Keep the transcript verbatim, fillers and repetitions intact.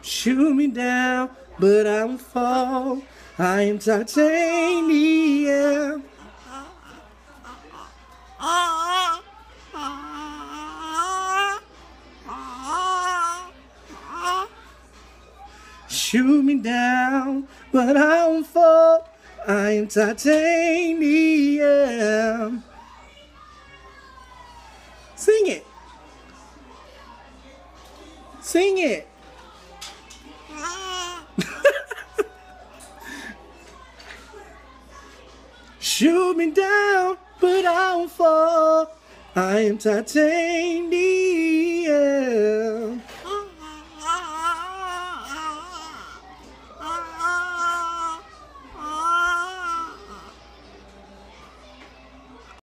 Shoot me down, but I won't fall. I am titanium. Shoot me down, but I won't fall. I am titanium. Sing it. Sing it. Shoot me down, but I won't fall. I am titanium.